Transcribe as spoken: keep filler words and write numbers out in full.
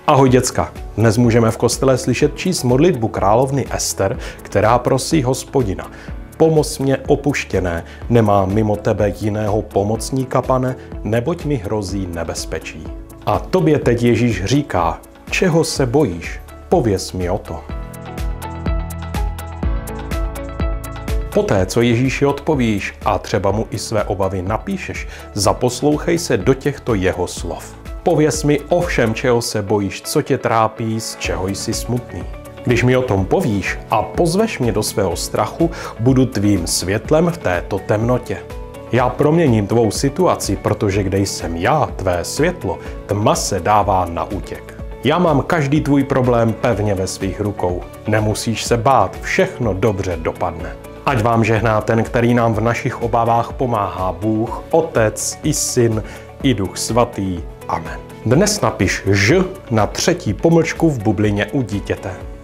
Ahoj děcka, dnes můžeme v kostele slyšet číst modlitbu královny Ester, která prosí Hospodina. Pomoz mě opuštěné, nemám mimo tebe jiného pomocníka, pane, neboť mi hrozí nebezpečí. A tobě teď Ježíš říká, čeho se bojíš, pověz mi o to. Poté, co Ježíši odpovíš a třeba mu i své obavy napíšeš, zaposlouchej se do těchto jeho slov. Pověz mi o všem, čeho se bojíš, co tě trápí, z čeho jsi smutný. Když mi o tom povíš a pozveš mě do svého strachu, budu tvým světlem v této temnotě. Já proměním tvou situaci, protože kde jsem já, tvé světlo, tma se dává na útěk. Já mám každý tvůj problém pevně ve svých rukou. Nemusíš se bát, všechno dobře dopadne. Ať vám žehná ten, který nám v našich obavách pomáhá, Bůh, Otec i Syn i Duch Svatý. Amen. Dnes napiš Ž na třetí pomlčku v bublině u dítěte.